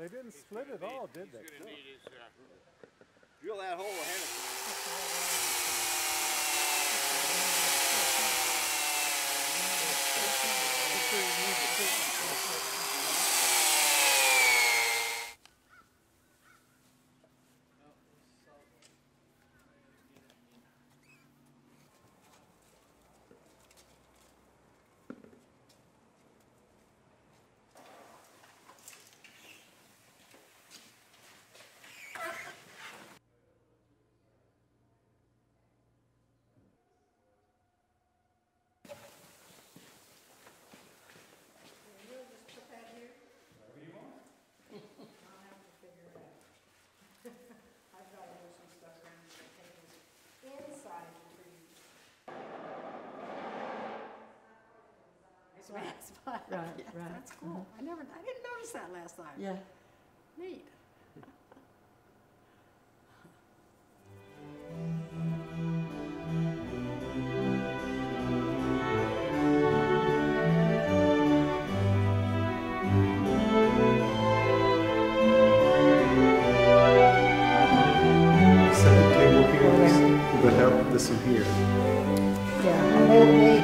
They didn't split it all, did they? He's gonna need his, drill that hole ahead of time. Right, Yeah, right. That's cool. I didn't notice that last time. Yeah. Neat. Set the table here, but help this one here. Yeah, they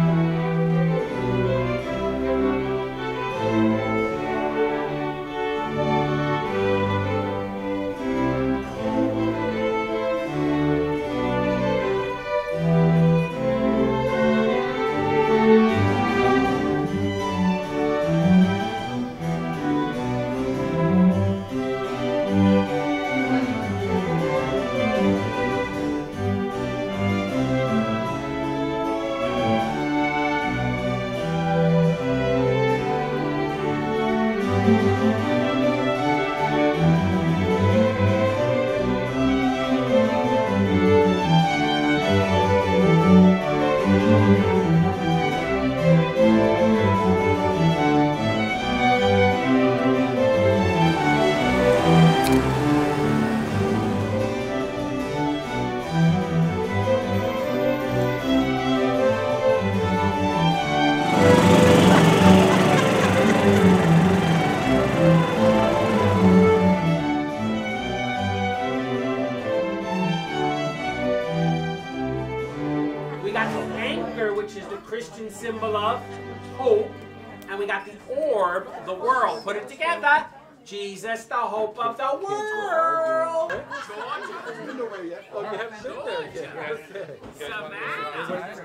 which is the Christian symbol of hope, and we got the orb, the world. Put it together. Jesus, the hope of the world. Oh, you haven't been there yet. Okay. Savannah.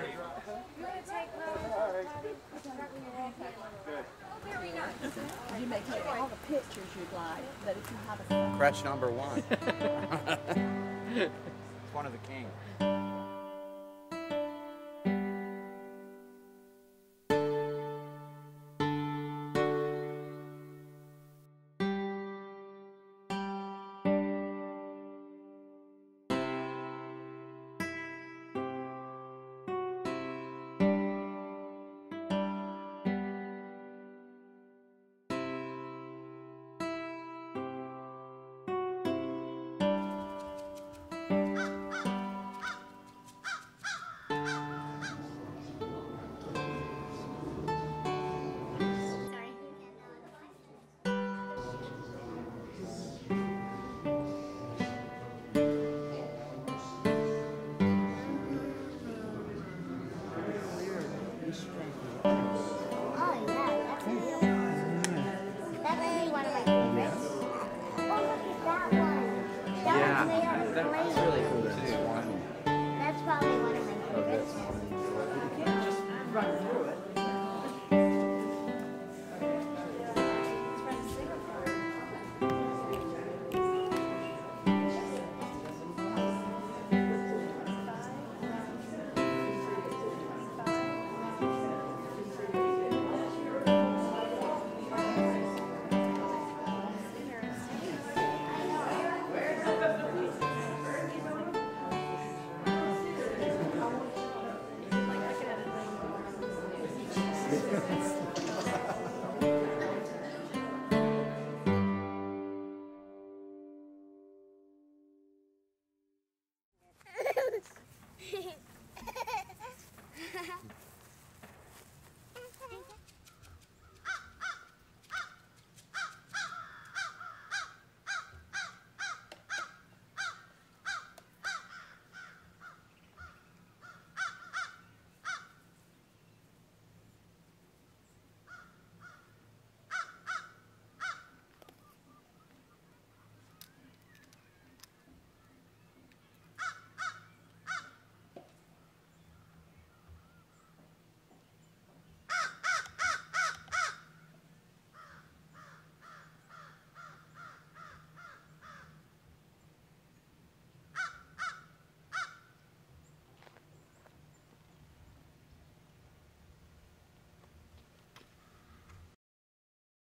You may take all the pictures you'd like, but if you have a Crush number 1. It's one of the kings.